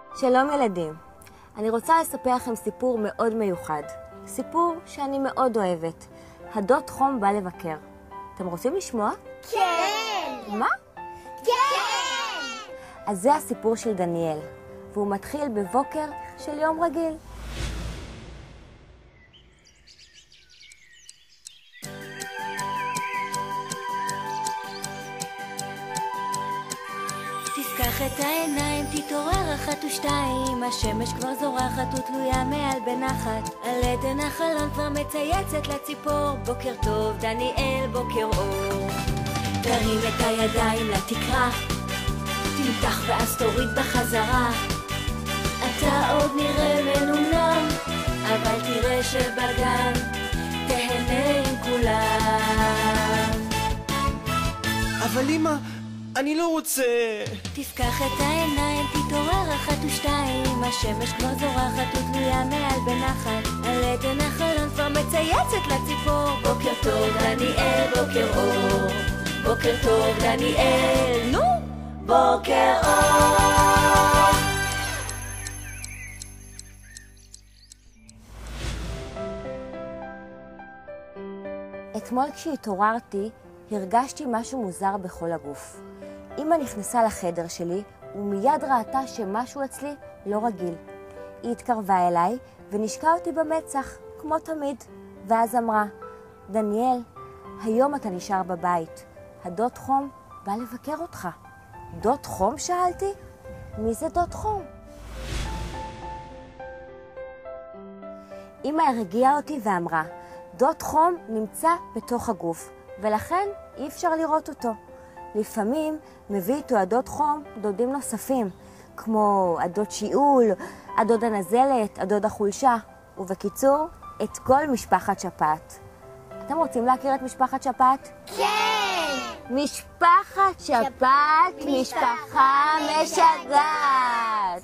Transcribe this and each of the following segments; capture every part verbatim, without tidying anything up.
שלום ילדים, אני רוצה לספר לכם סיפור מאוד מיוחד. סיפור שאני מאוד אוהבת. הדוד חום בא לבקר. אתם רוצים לשמוע? כן! מה? כן! אז זה הסיפור של דניאל, והוא מתחיל בבוקר של יום רגיל. תפקח את העיניים, תתעורר אחת ושתיים, השמש כבר זורחת ותלויה מעל בנחת, על עדן החלון כבר מצייצת לציפור, בוקר טוב דניאל, בוקר אור. תרים את הידיים לתקרה, תמתח ואז תוריד בחזרה, אתה עוד נראה מנומנם, אבל תראה שבגן תהנה עם כולם. אבל אמא, אני לא רוצה... תפקח את העיניים, תתעורר אחת ושתיים, השמש כבר זורחת ותלויה מעל בנחת, על עדן החלון כבר מצייצת לציפור, בוקר טוב דניאל, בוקר אור. בוקר טוב דניאל, נו, בוקר אור. אתמול כשהתעוררתי, הרגשתי משהו מוזר בכל הגוף. אמא נכנסה לחדר שלי ומיד ראתה שמשהו אצלי לא רגיל. היא התקרבה אליי ונשקה אותי במצח, כמו תמיד, ואז אמרה, דניאל, היום אתה נשאר בבית. הדוד חום בא לבקר אותך. דוד חום? שאלתי. מי זה דוד חום? אמא הרגיעה אותי ואמרה, דוד חום נמצא בתוך הגוף, ולכן אי אפשר לראות אותו. לפעמים מביא איתו הדוד חום דודים נוספים, כמו הדוד שיעול, הדוד הנזלת, הדוד החולשה, ובקיצור, את כל משפחת שפעת. אתם רוצים להכיר את משפחת שפעת? כן! משפחת שפעת, משפחה משגעת.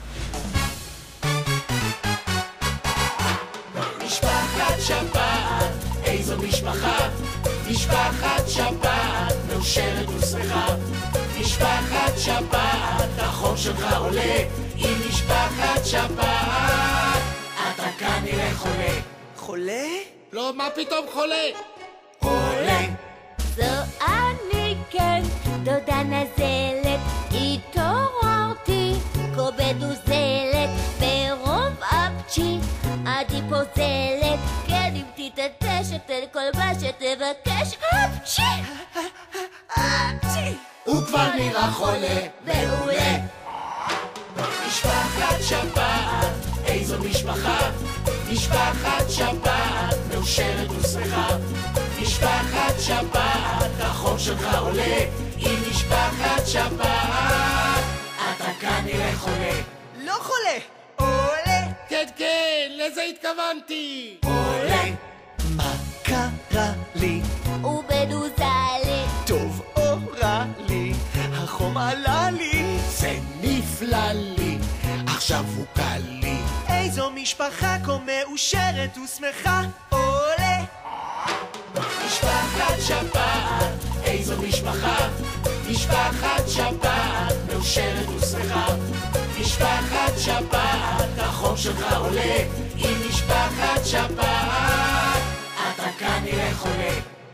משפחת שפעת, איזו משפחה? משפחת שפעת, מאושרת ושמחה. משפחת שפעת, החום שלך עולה. עם משפחת שפעת, אתה כנראה חולה. חולה? לא, מה פתאום חולה? עולה. זו אני כן, דודה נזלת, התעוררתי, כובד וזלת, ברוב אפצ'י, עדי פוזלת, כן אם תתעטש, אתן כל מה שתבקש, אפצ'י! אפצ'י! הוא כבר נראה חולה. מעולה! משפחת שפעת, איזו משפחה? משפחת שפעת, מאושרת ושמחה. משפחת שפעת, החום שלך עולה. עם משפחת שפעת, אתה כנראה חולה. לא חולה! עולה! כן, כן, לזה התכוונתי. עולה. מה קרה לי? ובדוזלת, טוב או רע לי? החום עלה לי. זה נפלא לי, עכשיו הוא קל לי. איזו משפחה כה מאושרת ושמחה. עולה! משפחת שפעת, איזו משפחה? משפחת שפעת, מאושרת ושמחה. משפחת שפעת, החום שלך עולה. עם משפחת שפעת, אתה כנראה חולה.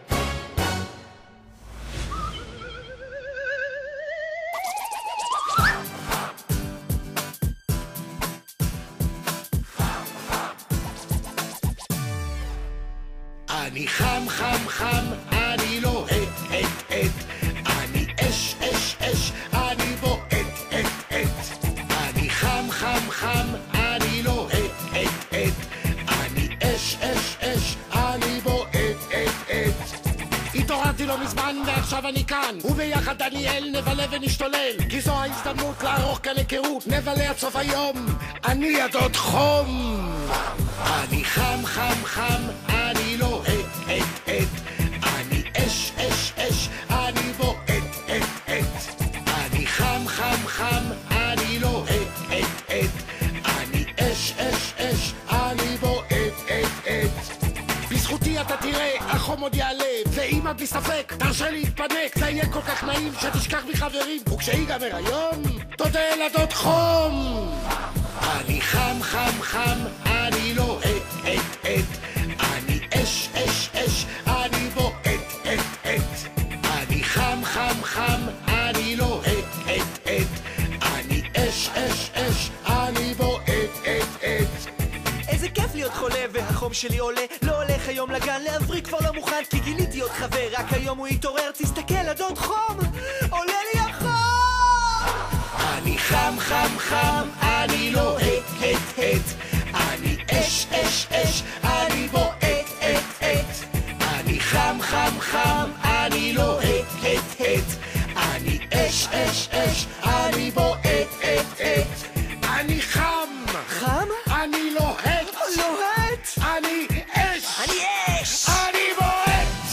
אני חם חם חם, אני לא את את את, אני אש אש אש, אני בועט את את. אני חם חם חם, אני לא את את את, אני אש אש אש, אני בועט את את. התעוררתי לא מזמן ועכשיו אני כאן, וביחד דניאל נבלה ונשתולל, כי זו ההזדמנות לערוך כאן היכרות, נבלה עד סוף היום, אני הדוד חום. אני חם חם חם, אני לא את את את, אני אש אש אש, אני בועט את את. אני חם חם חם, אני לא את את את, אני אש אש אש, אני בועט את את. בזכותי אתה תראה, החום עוד יעלה, ואמא בלי ספק, תרשה להתפנק, זה יהיה כל כך נעים שתשכח מחברים, וכשיגמר היום, תודה לדוד חום. אני חם חם חם, אני לוהט את את, אני אש אש אש, אני בועט את את. אני חם חם חם, אני לוהט את את, אני אש אש אש, אני בועט את את. איזה כיף להיות חולה והחום שלי עולה. לא הולך היום לגן, להבריא כבר לא מוכן, כי גיליתי עוד חבר, רק היום הוא התעורר. תסתכל, הדוד חום, עולה לי החום. אני חם חם חם, אני לוהט את את, אני אש אש אש, אני בועט את את. אני חם חם חם, אני לוהט את את, אני אש אש אש, אני בועט את את. אני חם חם? אני לוהט לוהט? אני אש אני אש! אני בועט.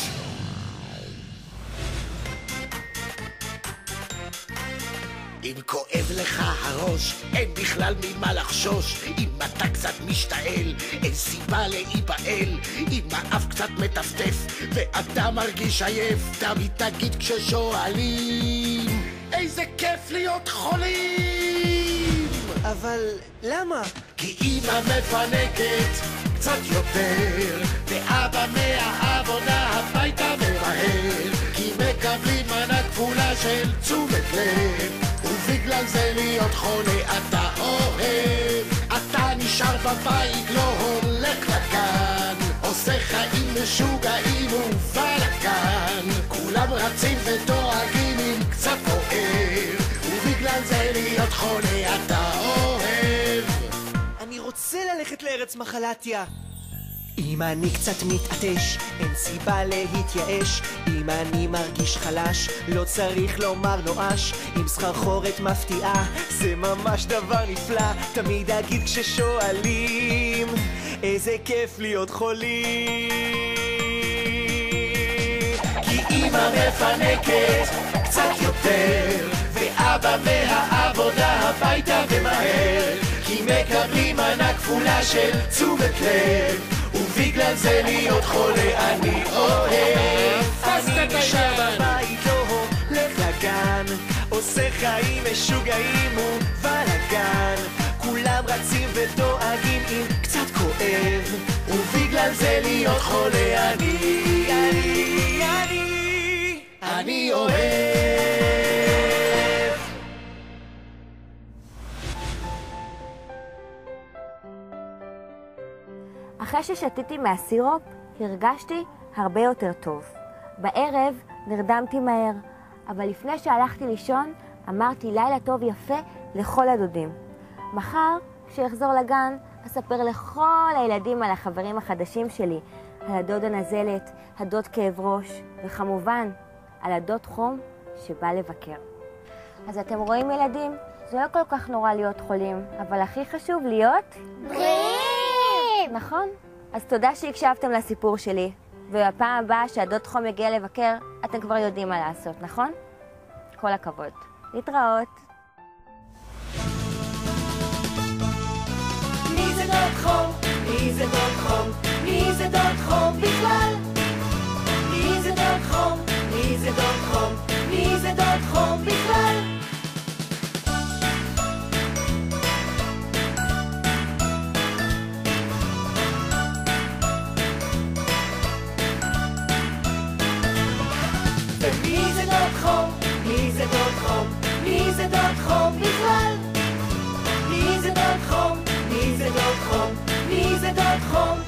אם כואב לך הראש, אין בכלל ממה לחשוש. אם אתה קצת משתעל, אין סיבה להיבהל. אם האף קצת מטפטף ואתה מרגיש עייף, תמיד תגיד כששואלים איזה כיף להיות חולים. אבל למה? כי אמא מפנקת קצת יותר, ואבא מהעבודה הביתה ומהר, כי מקבלים מנה כפולה של תשומת לב, ובגלל זה להיות חולה אתה אוהב. אתה נשאר בבית, לא הולך לגן, עושה חיים משוגעים ובלגן, כולם רצים ודואגים אם קצת כואב, ובגלל זה להיות חולה אתה אוהב. אני רוצה ללכת לארץ מחלתיה. אם אני קצת מתעטש, אין סיבה להתייאש. אם אני מרגיש חלש, לא צריך לומר נואש. אם סחרחורת מפתיעה, זה ממש דבר נפלא. תמיד אגיד כששואלים איזה כיף להיות חולים. כי אמא מפנקת קצת יותר, ואבא מהעבודה הביתה ומהר, כי מקבלים מנה כפולה של תשומת לב, ובגלל זה להיות חולה אני אוהב. אני נשאר בבית, לא הולך לגן, עושה חיים משוגעים ובלגן, כולם רצים ודואגים אם קצת כואב, ובגלל זה להיות חולה אני, אני, אני, אני אוהב. אחרי ששתיתי מהסירופ, הרגשתי הרבה יותר טוב. בערב נרדמתי מהר, אבל לפני שהלכתי לישון, אמרתי לילה טוב יפה לכל הדודים. מחר, כשאחזור לגן, אספר לכל הילדים על החברים החדשים שלי, על הדוד הנזלת, הדוד כאב ראש, וכמובן, על הדוד חום שבא לבקר. אז אתם רואים ילדים? זה לא כל כך נורא להיות חולים, אבל הכי חשוב להיות בריאים! נכון? אז תודה שהקשבתם לסיפור שלי, ובפעם הבאה שהדוד חום יגיע לבקר, אתם כבר יודעים מה לעשות, נכון? כל הכבוד. להתראות. מי זה דוד חום? מי זה דוד חום? מי זה דוד חום בכלל? מי זה דוד חום? מי זה דוד חום? מי זה דוד חום בכלל? ומי זה דוד חום? מי זה דוד חום? מי זה דוד חום בכלל? מי זה דוד חום? מי זה דוד חום? מי זה דוד חום?